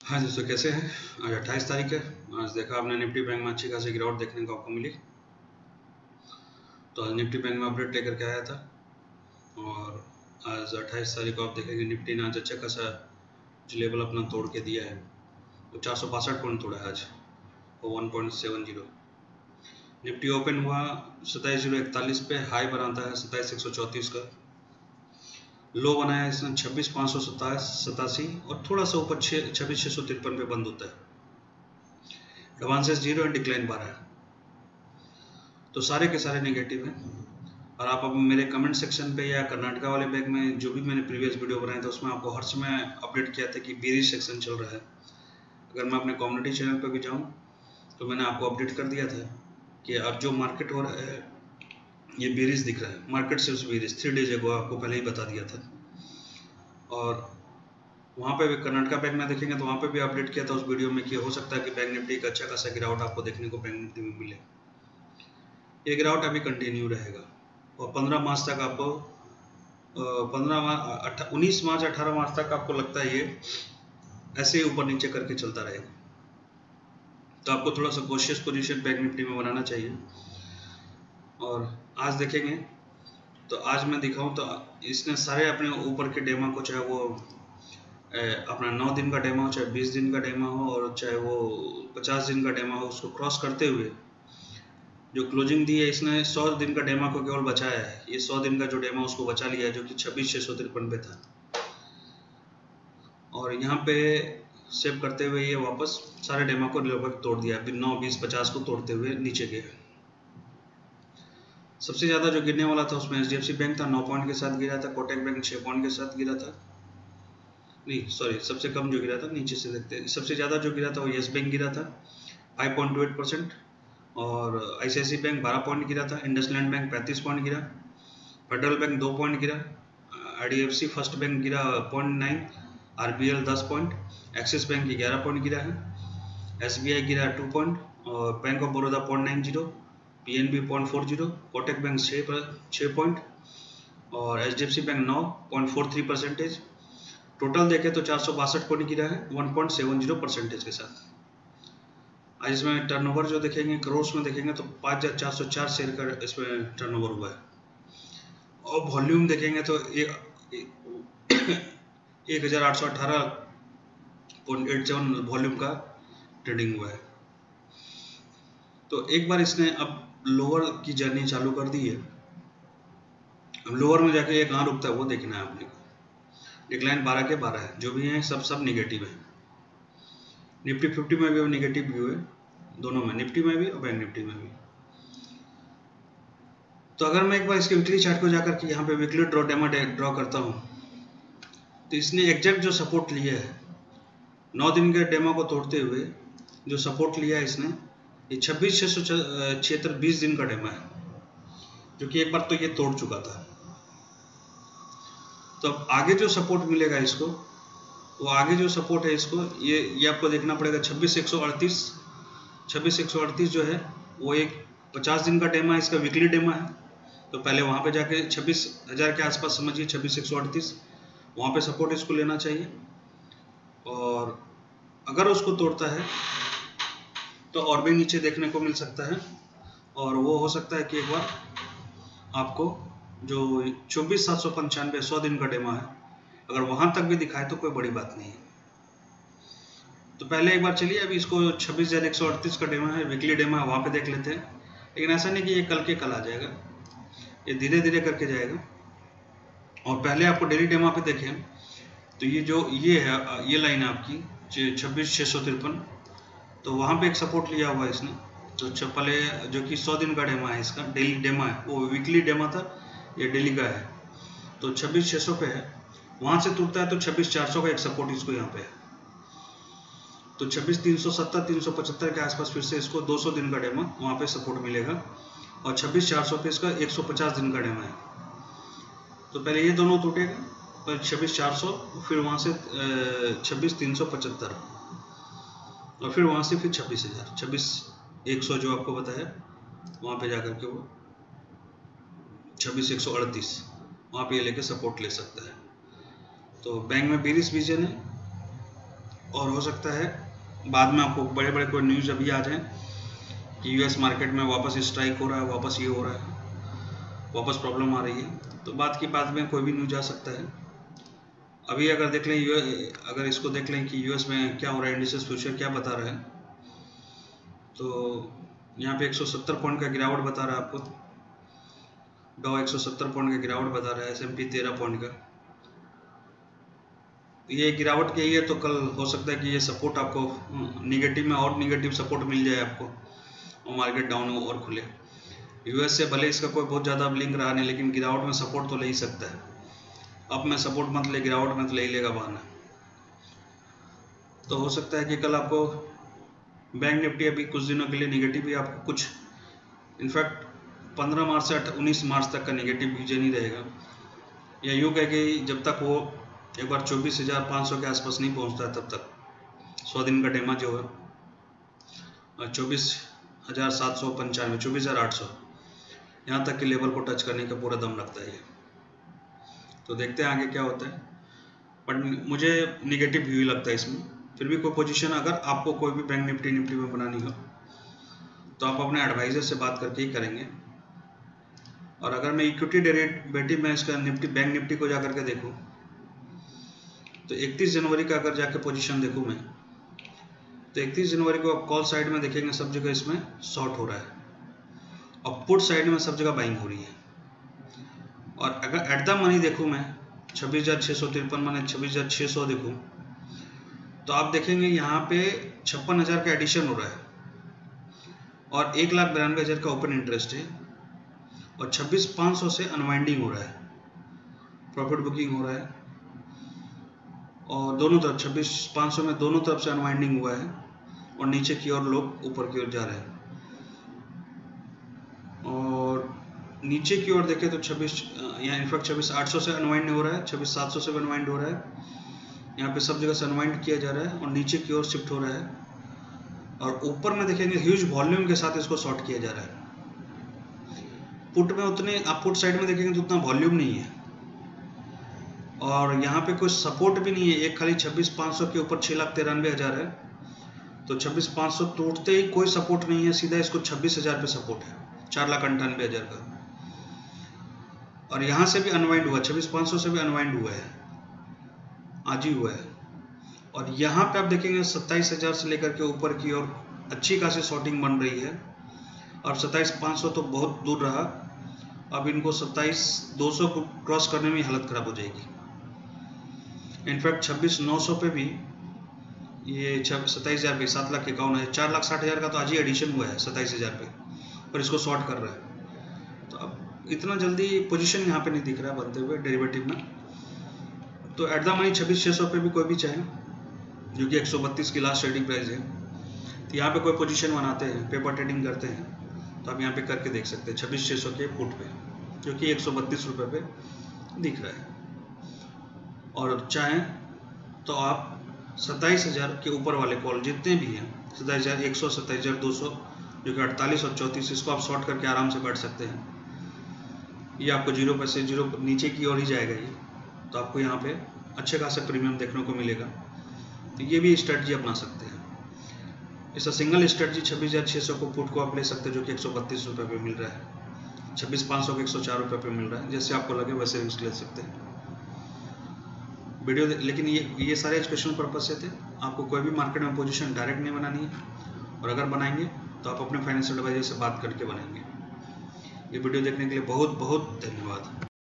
हाँ जी, तो कैसे हैं? आज 28 तारीख है। आज देखा आपने निफ्टी बैंक में अच्छी खासी गिरावट देखने को आपको मिली। तो आज निफ्टी बैंक में अपडेट लेकर के आया था और आज 28 तारीख को आप देखेंगे निफ्टी ने आज अच्छा खासा जो लेवल अपना तोड़ के दिया है वो 462 पॉइंट तोड़ा है आज, वो 1.70। निफ्टी ओपन हुआ 27,041 पे, हाई बनाता है 27,134 का, लो बनाया इसने 26,587 और थोड़ा सा ऊपर 26,653 पे बंद होता है। एडवांसेस 0 एंड डिक्लाइन 12 है। तो सारे के सारे नेगेटिव हैं। और आप अब मेरे कमेंट सेक्शन पे या कर्नाटका वाले बैंक में जो भी मैंने प्रीवियस वीडियो बनाया था उसमें आपको हर समय अपडेट किया था कि बेरिश सेक्शन चल रहा है। अगर मैं अपने कम्युनिटी चैनल पर भी जाऊँ तो मैंने आपको अपडेट कर दिया था कि अब जो मार्केट हो रहा है ये बेरिश दिख रहा है, मार्केट से उस बेरिश 3 डेज अगो आपको पहले ही बता दिया था। और वहाँ पे भी कर्नाटका बैंक में देखेंगे तो वहाँ पे भी अपडेट किया था उस वीडियो में कि हो सकता है कि बैंक निफ्टी का अच्छा खासा गिरावट आपको देखने को बैंक निफ्टी में मिले। ये गिरावट अभी कंटिन्यू रहेगा और 15 मार्च तक आपको 19 मार्च 18 मार्च तक आपको लगता है ये ऐसे ही ऊपर नीचे करके चलता रहेगा। तो आपको थोड़ा सा कॉशियस पोजीशन बैंक निफ्टी में बनाना चाहिए। और आज देखेंगे तो आज मैं दिखाऊं तो इसने सारे अपने ऊपर के डेमा को, चाहे वो अपना 9 दिन का डेमा हो, चाहे 20 दिन का डेमा हो और चाहे वो 50 दिन का डेमा हो, उसको क्रॉस करते हुए जो क्लोजिंग दी है इसने 100 दिन का डेमा को केवल बचाया है। ये 100 दिन का जो डेमा उसको बचा लिया है जो कि 26,653 पे था और यहाँ पे सेव करते हुए ये वापस सारे डेमा को लगभग तोड़ दिया, अभी 9, 20, 50 को तोड़ते हुए नीचे गए। सबसे ज़्यादा जो गिरने वाला था उसमें HDFC बैंक था, 9 पॉइंट के साथ गिरा था। कोटक बैंक 6 पॉइंट के साथ गिरा था। नहीं सॉरी, सबसे कम जो गिरा था, नीचे से देखते हैं, सबसे ज़्यादा जो गिरा था वो येस बैंक गिरा था 5.28% और ICICI बैंक 12 पॉइंट गिरा था। इंडसलैंड बैंक 35 पॉइंट गिरा, फेडरल बैंक 2 पॉइंट गिरा, IDFC फर्स्ट बैंक गिरा 0.9, RBL 10 point, Axis bank 11 point गिरा है, SBI गिरा 2 पॉइंट और bank of Baroda 0.90, PNB 0.40, Kotak bank 6 point और HDFC बैंक 9.43%। टोटल देखें तो 462 पॉइंट गिरा है 1.70% के साथ। आज इसमें टर्नओवर जो देखेंगे करोड़ में देखेंगे तो 5,404 शेयर का इसमें टर्नओवर हुआ है और वॉल्यूम देखेंगे तो 1,818.87 वॉल्यूम का ट्रेडिंग हुआ है। तो एक बार इसने अब लोअर की जर्नी चालू कर दी है। अब लोअर में जाके ये कहाँ रुकता है वो देखना है आपने को। डिक्लाइन 12 के 12 है, जो भी है सब नेगेटिव है। निफ्टी 50 में भी अब नेगेटिव व्यू है, दोनों में, निफ्टी में भी और बैंक निफ्टी में भी। तो अगर मैं एक बार इसके वीकली चार्ट को जाकर के यहाँ पे वीकली डेमा ड्रॉ करता हूँ तो इसने एग्जैक्ट जो सपोर्ट लिया है 9 दिन के डेमा को तोड़ते हुए जो सपोर्ट लिया है इसने, ये 26,676 20 दिन का डेमा है जो कि एक बार तो ये तोड़ चुका था। तो अब आगे जो सपोर्ट मिलेगा इसको, वो आगे जो सपोर्ट है इसको ये आपको देखना पड़ेगा 26,138 जो है वो एक 50 दिन का डेमा है, इसका वीकली डेमा है। तो पहले वहाँ पे जाके 26,000 के आसपास समझिए, 26,138 वहाँ पे सपोर्ट इसको लेना चाहिए और अगर उसको तोड़ता है तो और भी नीचे देखने को मिल सकता है और वो हो सकता है कि एक बार आपको जो 24,795 100 दिन का डेमा है अगर वहाँ तक भी दिखाए तो कोई बड़ी बात नहीं है। तो पहले एक बार चलिए अभी इसको 26,138 का डेमा है, वीकली डेमा है, वहाँ पे देख लेते हैं। लेकिन ऐसा नहीं कि ये कल के कल आ जाएगा, ये धीरे धीरे करके जाएगा। और पहले आपको डेली डेमा पे देखें तो ये है, ये लाइन है आपकी 26,653, तो वहाँ पे एक सपोर्ट लिया हुआ है इसने। तो पहले जो कि 100 दिन का डेमा है, इसका डेली डेमा है, वो वीकली डेमा था, ये डेली का है। तो 26,600 पे है, वहाँ से टूटता है तो 26,400 का एक सपोर्ट इसको यहाँ पे है। तो 26,370 375 के आसपास फिर से इसको 200 दिन का डेमा वहाँ पे सपोर्ट मिलेगा और 26,400 पे इसका 150 दिन का डेमा है। तो पहले ये दोनों टूटेगा, पर 26,400, फिर वहाँ से 26,375 और फिर वहाँ से फिर 26,000, 26,100 जो आपको बताया, वहाँ पे जाकर के वो 26,138 वहाँ पे ये लेके सपोर्ट ले सकता है। तो बैंक में बेरिश विजन है और हो सकता है बाद में आपको बड़े बड़े कोई न्यूज़ अभी आ जाए कि यूएस मार्केट में वापस स्ट्राइक हो रहा है, वापस ये हो रहा है, वापस प्रॉब्लम आ रही है, तो बात की बाद में कोई भी न्यूज़ आ सकता है। अभी अगर देख लें अगर इसको देख लें कि यूएस में क्या हो रहा है, इंडिसेस फ्यूचर क्या बता रहा है, तो यहाँ पे 170 पॉइंट का गिरावट बता रहा है आपको, डाउ 170 पॉइंट का गिरावट बता रहा है, S&P 13 पॉइंट का। ये गिरावट के ही है, तो कल हो सकता है कि ये सपोर्ट आपको निगेटिव में और निगेटिव सपोर्ट मिल जाए आपको और मार्केट डाउन हो और खुले। यूएस से भले इसका कोई बहुत ज़्यादा लिंक रहा नहीं, लेकिन गिरावट में सपोर्ट तो ले ही सकता है। अब में सपोर्ट मत ले, गिरावट में तो ले ही लेगा बहाना। तो हो सकता है कि कल आपको बैंक निफ्टी अभी कुछ दिनों के लिए निगेटिव ही आपको कुछ, इनफैक्ट 15 मार्च से 19 मार्च तक का निगेटिव रीजन ही रहेगा, या यूँ कह के जब तक वो एक बार 24,500 के आसपास नहीं पहुंचता है तब तक 100 दिन का डेमा जो है 24,795 24,800 यहाँ तक के लेवल को टच करने का पूरा दम लगता है। तो देखते हैं आगे क्या होता है, बट मुझे निगेटिव व्यू लगता है इसमें। फिर भी कोई पोजीशन अगर आपको कोई भी बैंक निफ्टी में बनानी हो तो आप अपने एडवाइज़र से बात करके ही करेंगे। और अगर मैं इक्विटी डेरिवेटिव में इसका बैंक निफ्टी को जाकर के देखूँ तो 31 जनवरी का अगर जाके पोजीशन देखूँ मैं, तो 31 जनवरी को आप कॉल साइड में देखेंगे सब जगह इसमें शॉर्ट हो रहा है और पुट साइड में सब जगह बाइंग हो रही है। और अगर एट द मनी देखूँ मैं 26,653 माने 26,600 देखूँ तो आप देखेंगे यहाँ पे 56,000 का एडिशन हो रहा है और 1,92,000 का ओपन इंटरेस्ट है और 26,500 से अनवाइंडिंग हो रहा है, प्रॉफिट बुकिंग हो रहा है और दोनों तरफ 26,500 में दोनों तरफ से अनवाइंडिंग हुआ है और नीचे की ओर लोग ऊपर की ओर जा रहे हैं। और नीचे की ओर देखें तो यहाँ इनफैक्ट 26,800 से अनवाइंड हो रहा है, 26,700 से अनवाइंड हो रहा है, यहाँ पे सब जगह से अनवाइंड किया जा रहा है और नीचे की ओर शिफ्ट हो रहा है। और ऊपर में देखेंगे ह्यूज वॉल्यूम के साथ इसको शॉर्ट किया जा रहा है। पुट में उतने, आप पुट साइड में देखेंगे तो उतना वॉल्यूम नहीं है और यहाँ पे कोई सपोर्ट भी नहीं है, एक खाली 26,500 के ऊपर 6,93,000 है, तो 26,500 टूटते ही कोई सपोर्ट नहीं है, सीधा इसको 26,000 पे सपोर्ट है, 4,98,000 का। और यहाँ से भी अनवाइंड हुआ, 26,500 से भी अनवाइंड हुआ है, आज ही हुआ है। और यहाँ पे आप देखेंगे 27,000 से लेकर के ऊपर की ओर अच्छी खासी शॉर्टिंग बन रही है और 27,500 तो बहुत दूर रहा, अब इनको 27,200 को क्रॉस करने में हालत खराब हो जाएगी। इनफैक्ट 26,900 पे भी ये 27,000 पे 7,51,000 4,60,000 का तो आज ही एडिशन हुआ है 27,000 पे, पर इसको शॉर्ट कर रहा है। तो अब इतना जल्दी पोजीशन यहाँ पे नहीं दिख रहा है बनते हुए डेरिवेटिव में। तो एट द मनी 26,600 पे भी कोई भी चाहे, जो कि 132 की लास्ट ट्रेडिंग प्राइस है, तो यहाँ पे कोई पोजीशन बनाते हैं, पेपर ट्रेडिंग करते हैं, तो आप यहाँ पे करके देख सकते हैं 26,600 के पुट पे, जो कि 132 रुपये पे दिख रहा है। और चाहें तो आप 27,000 के ऊपर वाले कॉल जितने भी हैं, 27,100, 27,200, जो कि 48 और 34, इसको आप शॉर्ट करके आराम से बैठ सकते हैं। ये आपको 0 पैसे 0 नीचे की ओर ही जाएगा ये, तो आपको यहाँ पे अच्छे खासा प्रीमियम देखने को मिलेगा। तो ये भी स्ट्रेटजी अपना सकते हैं। इसका सिंगल स्ट्रेटजी 26,600 को पुट को आप ले सकते हैं, जो कि 132 रुपये पे मिल रहा है, 26,500 को 104 रुपये पे मिल रहा है, जैसे आपको लगे वैसे रिस्क ले सकते हैं। वीडियो लेकिन ये सारे एजुकेशनल पर्पज से थे, आपको कोई भी मार्केट में पोजीशन डायरेक्ट नहीं बनानी है, और अगर बनाएंगे तो आप अपने फाइनेंशियल एडवाइजर से बात करके बनाएंगे। ये वीडियो देखने के लिए बहुत बहुत धन्यवाद।